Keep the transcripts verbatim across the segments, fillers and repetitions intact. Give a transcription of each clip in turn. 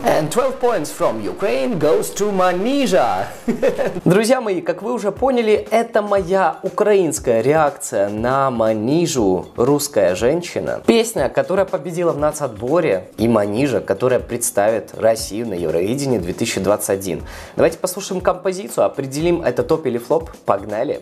And twelve points from Ukraine goes to Manizha. Друзья мои, как вы уже поняли, это моя украинская реакция на Манижу, русская женщина. Песня, которая победила в нацотборе, и Манижа, которая представит Россию на Евровидении две тысячи двадцать один. Давайте послушаем композицию, определим, это топ или флоп. Погнали!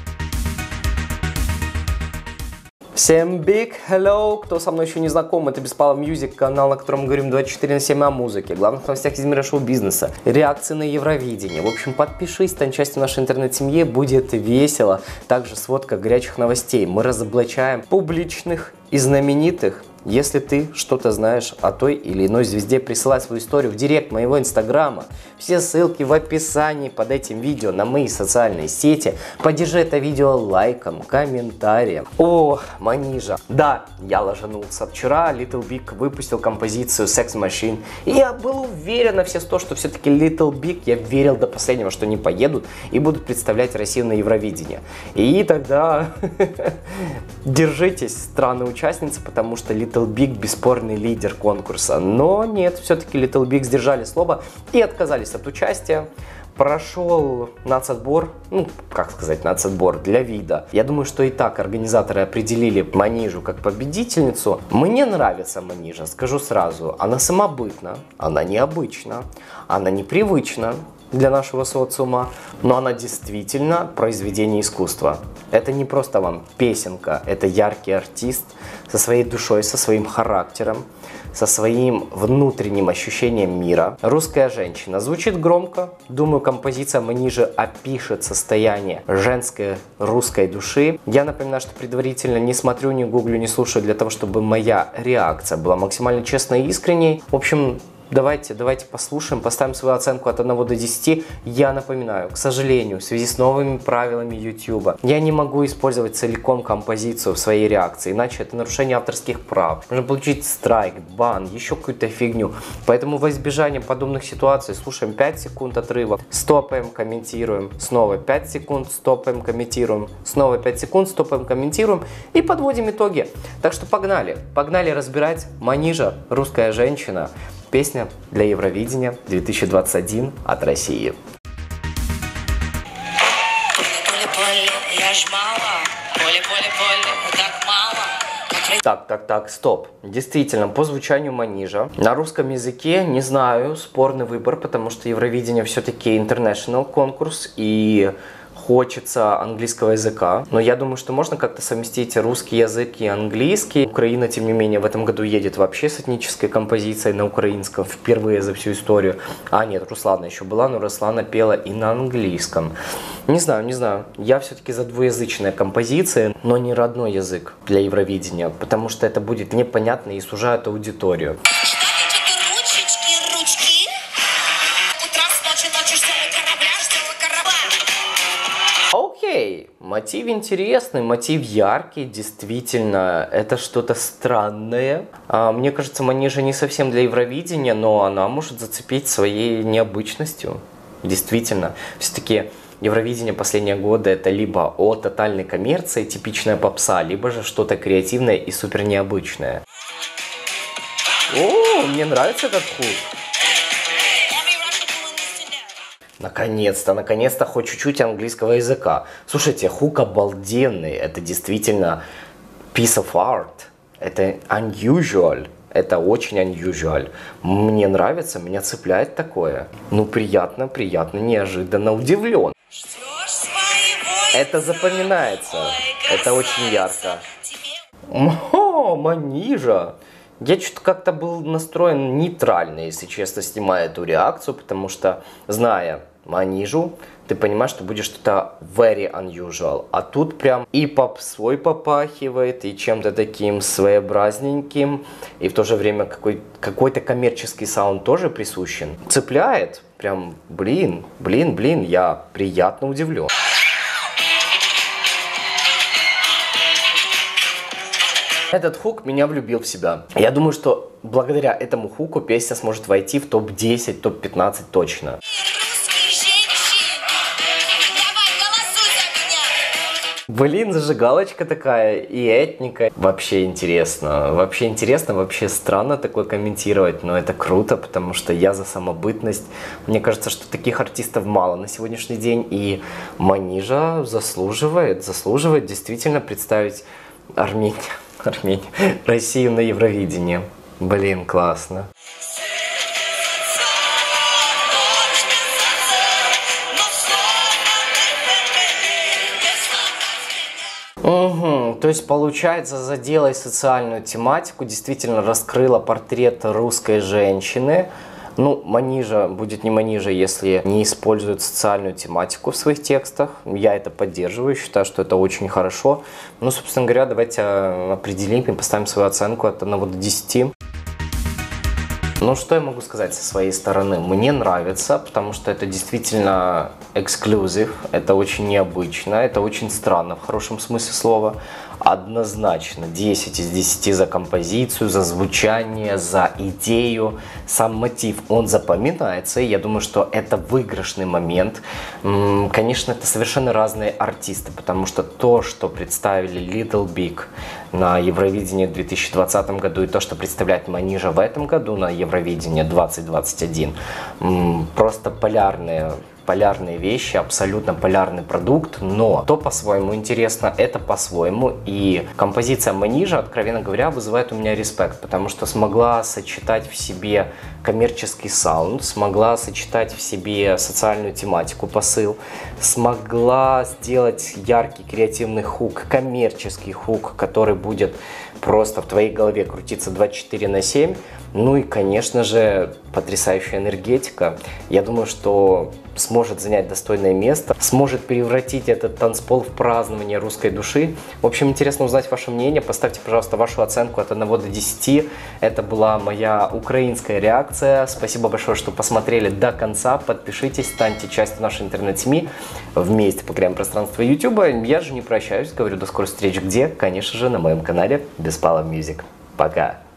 Всем big hello! Кто со мной еще не знаком, это Беспалов Music, канал, на котором мы говорим двадцать четыре на семь о музыке, главных новостях из мира шоу-бизнеса, реакции на Евровидение. В общем, подпишись, стань частью нашей интернет-семьи, будет весело. Также сводка горячих новостей. Мы разоблачаем публичных и знаменитых. Если ты что-то знаешь о той или иной звезде, присылай свою историю в директ моего инстаграма. Все ссылки в описании под этим видео на мои социальные сети. Поддержи это видео лайком, комментарием. О, Манижа. Да, я ложанулся. Вчера Little Big выпустил композицию Sex Machine. И я был уверен на все сто, что все-таки Little Big, я верил до последнего, что они поедут и будут представлять Россию на Евровидении. И тогда держитесь, страны участницы, потому что Little Big бесспорный лидер конкурса. Но нет, все-таки Little Big сдержали слово и отказались от участия. Прошел нацотбор, ну, как сказать, нацотбор для вида. Я думаю, что и так организаторы определили Манижу как победительницу. Мне нравится Манижа, скажу сразу. Она самобытна, она необычна, она непривычна для нашего социума, но она действительно произведение искусства. Это не просто вам песенка, это яркий артист со своей душой, со своим характером, со своим внутренним ощущением мира. Русская женщина. Звучит громко. Думаю, композиция Манижи опишет состояние женской русской души. Я напоминаю, что предварительно не смотрю, не гуглю, не слушаю для того, чтобы моя реакция была максимально честной и искренней. В общем, Давайте, давайте послушаем, поставим свою оценку от одного до десяти. Я напоминаю, к сожалению, в связи с новыми правилами YouTube, я не могу использовать целиком композицию в своей реакции, иначе это нарушение авторских прав. Можно получить страйк, бан, еще какую-то фигню. Поэтому во избежание подобных ситуаций слушаем пять секунд отрыва, стопаем, комментируем, снова пять секунд, стопаем, комментируем, снова пять секунд, стопаем, комментируем и подводим итоги. Так что погнали, погнали разбирать Манижа, русская женщина. Песня для Евровидения две тысячи двадцать один от России. Так, так, так, стоп. Действительно, по звучанию Манижа. На русском языке, не знаю, спорный выбор, потому что Евровидение все-таки international конкурс и хочется английского языка. Но я думаю, что можно как-то совместить русский язык и английский. Украина, тем не менее, в этом году едет вообще с этнической композицией на украинском. Впервые за всю историю. А, нет, Руслана еще была, но Руслана пела и на английском. Не знаю, не знаю. Я все-таки за двуязычные композиции, но не родной язык для Евровидения, потому что это будет непонятно и сужает аудиторию. Окей, мотив интересный, мотив яркий, действительно, это что-то странное. А, мне кажется, Манижа не совсем для Евровидения, но она может зацепить своей необычностью. Действительно, все-таки Евровидение последние годы это либо о тотальной коммерции, типичная попса, либо же что-то креативное и супер необычное. О, мне нравится этот хук. Наконец-то, наконец-то хоть чуть-чуть английского языка. Слушайте, хук обалденный, это действительно piece of art, это unusual, это очень unusual. Мне нравится, меня цепляет такое. Ну, приятно, приятно, неожиданно, удивлен. Это запоминается, это очень ярко. О, Манижа! Я что-то как-то был настроен нейтрально, если честно, снимая эту реакцию, потому что, зная Манижу, ты понимаешь, что будет что-то very unusual. А тут прям и попсой попахивает, и чем-то таким своеобразненьким, и в то же время какой- какой-то коммерческий саунд тоже присущен. Цепляет, прям, блин, блин, блин, я приятно удивлен. Этот хук меня влюбил в себя. Я думаю, что благодаря этому хуку песня сможет войти в топ десять, топ пятнадцать точно. Блин, зажигалочка такая и этника. Вообще интересно. Вообще интересно, вообще странно такое комментировать, но это круто, потому что я за самобытность. Мне кажется, что таких артистов мало на сегодняшний день, и Манижа заслуживает, заслуживает действительно представить Армению, Армению, Россию на Евровидении. Блин, классно. Угу, то есть получается, задела и социальную тематику, действительно раскрыла портрет русской женщины. Ну, Манижа будет не Манижа, если не использует социальную тематику в своих текстах. Я это поддерживаю, считаю, что это очень хорошо. Ну, собственно говоря, давайте определим и поставим свою оценку от одного до десяти. Ну, что я могу сказать со своей стороны? Мне нравится, потому что это действительно эксклюзив, это очень необычно, это очень странно в хорошем смысле слова. Однозначно десять из десяти за композицию, за звучание, за идею. Сам мотив, он запоминается, и я думаю, что это выигрышный момент. Конечно, это совершенно разные артисты, потому что то, что представили Little Big на Евровидении в две тысячи двадцатом году, и то, что представляет Манижа в этом году на Евровидении двадцать двадцать один, просто полярные полярные вещи, абсолютно полярный продукт, но то по-своему интересно, это по-своему. И композиция Манижа, откровенно говоря, вызывает у меня респект, потому что смогла сочетать в себе коммерческий саунд, смогла сочетать в себе социальную тематику, посыл, смогла сделать яркий креативный хук, коммерческий хук, который будет просто в твоей голове крутиться двадцать четыре на семь. Ну и, конечно же, потрясающая энергетика. Я думаю, что сможет занять достойное место, сможет превратить этот танцпол в празднование русской души. В общем, интересно узнать ваше мнение. Поставьте, пожалуйста, вашу оценку от одного до десяти. Это была моя украинская реакция. Спасибо большое, что посмотрели до конца. Подпишитесь, станьте частью нашей интернет-СМИ. Вместе покоряем пространство YouTube. Я же не прощаюсь, говорю до скорых встреч где? Конечно же, на моем канале Беспалов Music. Пока!